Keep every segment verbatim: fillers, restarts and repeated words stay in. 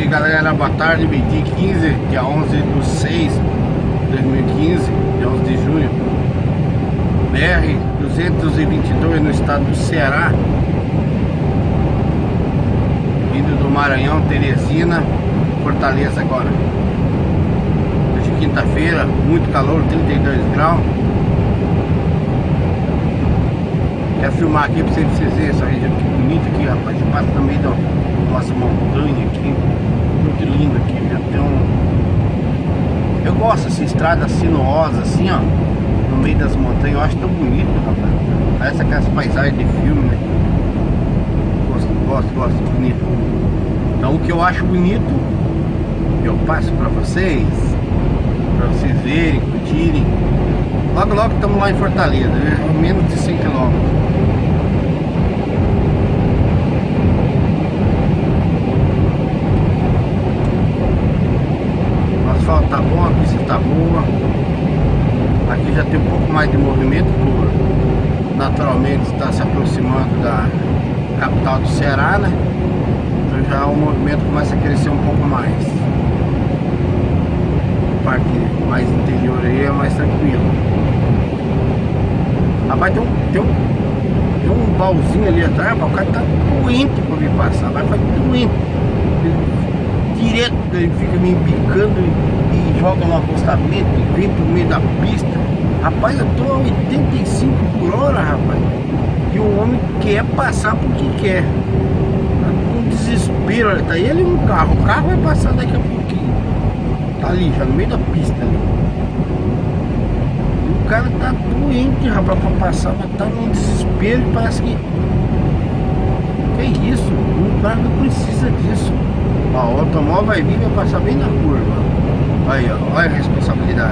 galera, boa tarde, meio-dia quinze, dia onze de seis de dois mil e quinze, dia onze de junho. B R duzentos e vinte e dois no estado do Ceará, vindo do Maranhão, Teresina, Fortaleza agora. Hoje é quinta-feira, muito calor, trinta e dois graus. Quero filmar aqui pra vocês verem essa região que bonita aqui, rapaz. A gente passa no meio da nossa montanha aqui, muito lindo aqui, viu? Tem um... Eu gosto dessa estrada sinuosa assim, ó, no meio das montanhas. Eu acho tão bonito, rapaz. Parece aquelas paisagens de filme, né? Gosto, gosto, gosto, bonito. Então o que eu acho bonito, eu passo pra vocês, pra vocês verem, curtirem. Logo, logo estamos lá em Fortaleza, né? Menos de cem quilômetros. O asfalto tá bom, a pista tá boa. Aqui já tem um pouco mais de movimento, por naturalmente está se aproximando da capital do Ceará, né? Então já o movimento começa a crescer um pouco mais. A parte mais interior aí é mais tranquilo. Rapaz, tem um, tem um, tem um baúzinho ali atrás, o cara tá doente pra vir passar, vai fazer doente. Ele, direto ele fica me embicando e, e joga no acostamento e vem pro meio da pista. Rapaz, eu tô a oitenta e cinco por hora, rapaz. E o homem quer passar porque quer. Um desespero, olha, tá ele no carro, o carro vai passar daqui a pouquinho. Tá ali, já no meio da pista ali. O cara tá doente, rapaz, pra passar, mas tá num desespero, parece que... Que isso? O cara não precisa disso. Ó, o automóvel vai vir e vai passar bem na curva. Aí, ó, olha a responsabilidade.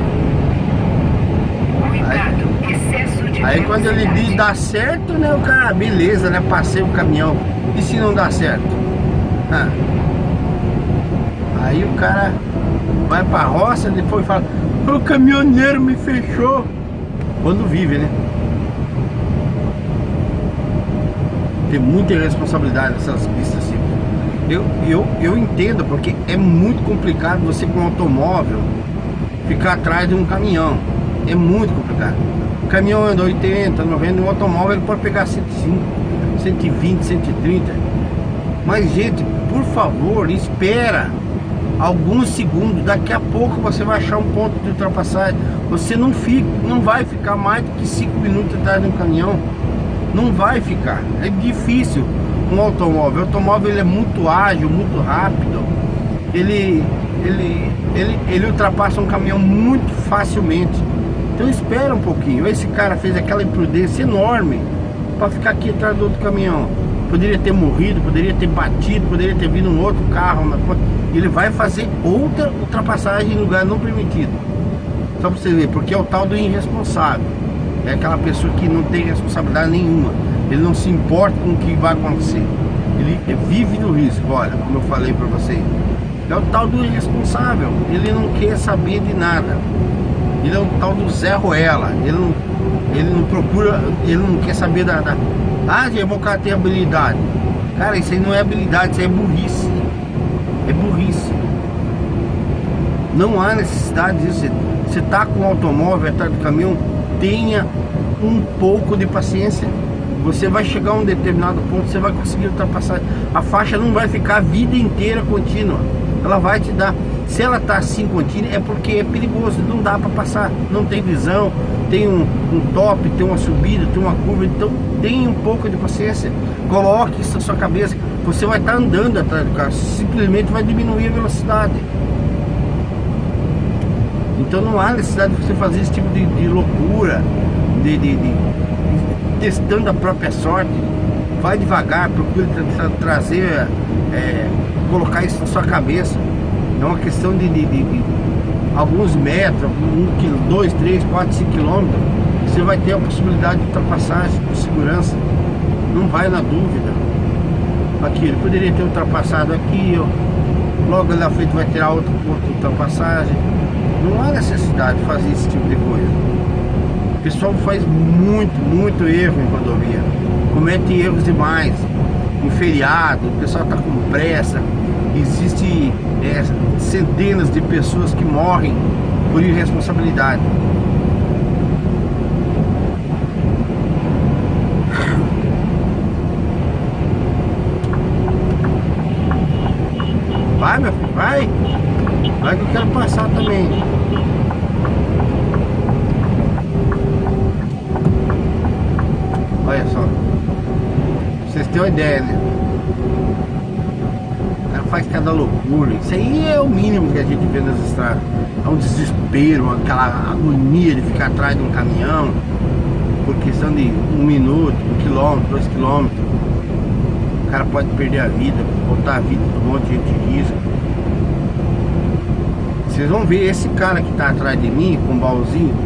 Aí, aí quando ele diz dá certo, né, o cara, beleza, né, passei o caminhão. E se não dá certo? Ah. Aí o cara vai pra roça, depois fala, o caminhoneiro me fechou. Quando vive, né? Tem muita irresponsabilidade nessas pistas assim. Eu, eu, eu entendo, porque é muito complicado você com um automóvel ficar atrás de um caminhão. É muito complicado. O caminhão anda oitenta, noventa, um automóvel ele pode pegar cento e cinco, cento e vinte, cento e trinta. Mas gente, por favor, espera alguns segundos, daqui a pouco você vai achar um ponto de ultrapassagem. Você não fica, não vai ficar mais do que cinco minutos atrás de um caminhão. Não vai ficar, é difícil. Um automóvel, o automóvel ele é muito ágil, muito rápido. Ele, ele, ele, ele ultrapassa um caminhão muito facilmente. Então espera um pouquinho. Esse cara fez aquela imprudência enorme para ficar aqui atrás do outro caminhão. Poderia ter morrido, poderia ter batido, poderia ter vindo um outro carro na ponta. Ele vai fazer outra ultrapassagem em lugar não permitido. Só para você ver, porque é o tal do irresponsável. É aquela pessoa que não tem responsabilidade nenhuma. Ele não se importa com o que vai acontecer. Ele vive no risco, olha, como eu falei para vocês. É o tal do irresponsável. Ele não quer saber de nada. Ele é o tal do Zé Ruela. Ele não, ele não procura, ele não quer saber da... da ah, eu vou ter habilidade. Cara, isso aí não é habilidade, isso aí é burrice. É burrice. Não há necessidade disso. Você tá com o automóvel atrás do caminhão, tenha um pouco de paciência. Você vai chegar a um determinado ponto, você vai conseguir ultrapassar. A faixa não vai ficar a vida inteira contínua. Ela vai te dar. Se ela tá assim contínua, é porque é perigoso, não dá para passar. Não tem visão, tem um, um top, tem uma subida, tem uma curva. Então tenha um pouco de paciência. Coloque isso na sua cabeça. Você vai estar andando atrás do carro, simplesmente vai diminuir a velocidade. Então não há necessidade de você fazer esse tipo de, de loucura, de, de, de, testando a própria sorte. Vai devagar, procure tra trazer, é, colocar isso na sua cabeça. É uma questão de, de, de, de alguns metros, um, dois, três, quatro, cinco quilômetros. Você vai ter a possibilidade de ultrapassagem com segurança. Não vai na dúvida. Aqui, ele poderia ter ultrapassado aqui, ó. Logo ali na frente vai tirar outro ponto de ultrapassagem. Não há necessidade de fazer esse tipo de coisa. O pessoal faz muito, muito erro em rodovia. Comete erros demais. Em feriado, o pessoal está com pressa. Existem é, centenas de pessoas que morrem por irresponsabilidade. Vai, meu filho, vai. Vai que eu quero passar também. Olha só. Pra vocês terem uma ideia, né? O cara faz cada loucura. Isso aí é o mínimo que a gente vê nas estradas. É um desespero, aquela agonia de ficar atrás de um caminhão por questão de um minuto, um quilômetro, dois quilômetros. O cara pode perder a vida, botar a vida de um monte de gente em risco. Vocês vão ver esse cara que tá atrás de mim com um baúzinho,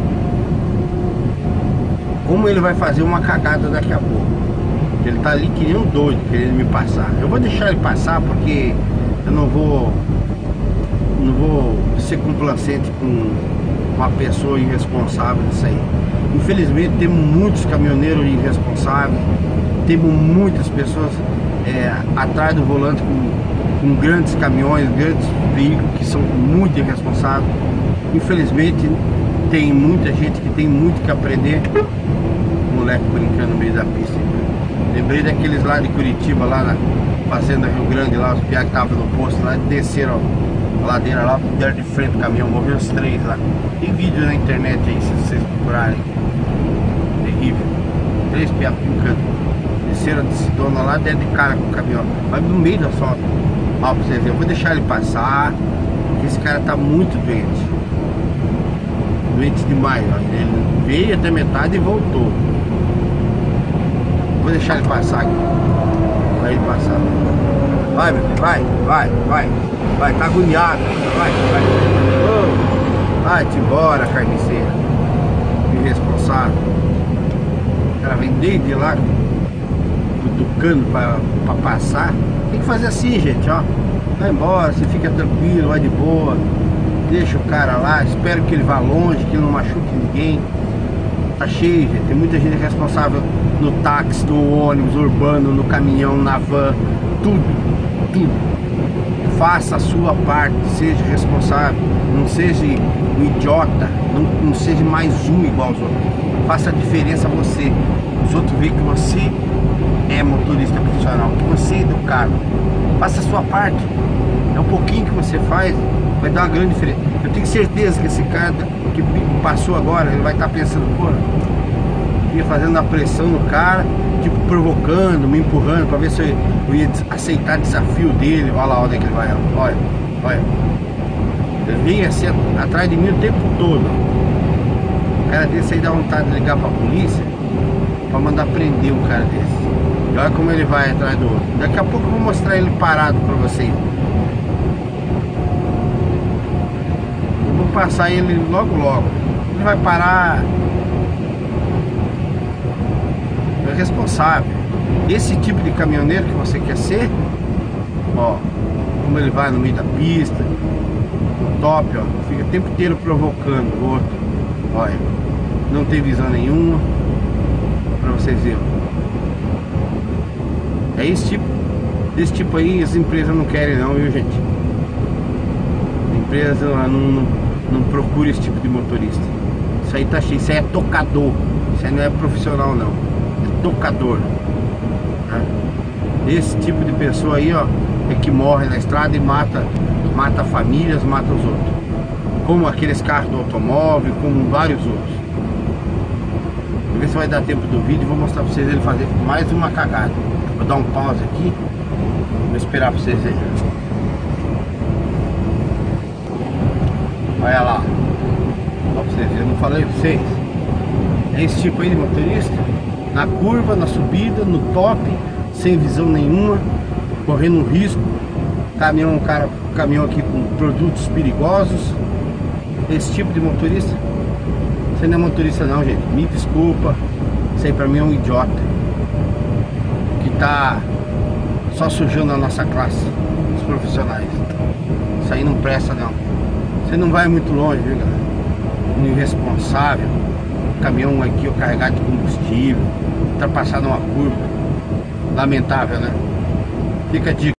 como ele vai fazer uma cagada daqui a pouco. Ele tá ali que nem um doido, querendo me passar. Eu vou deixar ele passar porque eu não vou não vou ser complacente com uma pessoa irresponsável disso aí. Infelizmente temos muitos caminhoneiros irresponsáveis, temos muitas pessoas é, atrás do volante com, com grandes caminhões, grandes veículos que são muito irresponsáveis. Infelizmente tem muita gente que tem muito que aprender. Moleque brincando no meio da pista. Lembrei daqueles lá de Curitiba, lá na Fazenda Rio Grande, lá os piá que estavam no posto lá, desceram a ladeira lá, deram de frente do caminhão, morreram os três lá. Tem vídeo na internet aí, se vocês procurarem. Terrível. Três piá brincando. Desceram de Sidona lá, deram de cara com o caminhão. Mas no meio da solta. Ó, pra vocês verem, eu vou deixar ele passar, porque esse cara tá muito doente. Doente demais, ó. Ele veio até metade e voltou. Vou deixar ele passar aqui. Vai ele passar. Vai, meu filho, vai, vai, vai. Vai, tá agoniado. Vai, vai. Oh, vai-te embora, carniceira. Irresponsável. O cara vem desde lá, cutucando pra, pra passar. Tem que fazer assim, gente, ó. Vai embora, você fica tranquilo, vai de boa. Deixa o cara lá, espero que ele vá longe, que ele não machuque ninguém. Tá cheio, gente. Tem muita gente responsável no táxi, no ônibus urbano, no caminhão, na van. Tudo, tudo. Faça a sua parte, seja responsável. Não seja um idiota, não, não seja mais um igual aos outros. Faça a diferença a você. Os outros veem que você é motorista profissional, que você é educado. Faça a sua parte. É um pouquinho que você faz, vai dar uma grande diferença. Eu tenho certeza que esse cara que passou agora, ele vai estar pensando, pô, ia fazendo a pressão no cara, tipo provocando, me empurrando para ver se eu, eu ia aceitar o desafio dele. Olha lá onde é que ele vai, olha, olha. Ele vem assim atrás de mim o tempo todo. O cara desse aí dá vontade de ligar para a polícia para mandar prender um cara desse. E olha como ele vai atrás do outro. Daqui a pouco eu vou mostrar ele parado para vocês. Passar ele logo logo. Ele vai parar. É responsável. Esse tipo de caminhoneiro que você quer ser, ó, como ele vai no meio da pista, top, ó, fica o tempo inteiro provocando o outro. Olha, não tem visão nenhuma. Pra vocês verem. É esse tipo, desse tipo aí as empresas não querem não, viu, gente? A empresa não, não Não procure esse tipo de motorista. Isso aí tá cheio, isso aí é tocador. Isso aí não é profissional não. É tocador. Né? Esse tipo de pessoa aí, ó, é que morre na estrada e mata, mata famílias, mata os outros. Como aqueles carros do automóvel, como vários outros. Vou ver se vai dar tempo do vídeo. Vou mostrar pra vocês ele fazer mais uma cagada. Vou dar um pause aqui. Vou esperar pra vocês verem. Olha lá, ó, pra vocês verem, eu não falei pra vocês. É esse tipo aí de motorista. Na curva, na subida, no top, sem visão nenhuma, correndo um risco. Caminhão, um cara, caminhão aqui com produtos perigosos. Esse tipo de motorista. Você não é motorista não, gente, me desculpa. Isso aí pra mim é um idiota que tá só sujando a nossa classe, os profissionais. Isso aí não presta não. Você não vai muito longe, viu, galera? Um irresponsável, caminhão aqui ó, carregado de combustível, ultrapassar numa curva. Lamentável, né? Fica a dica.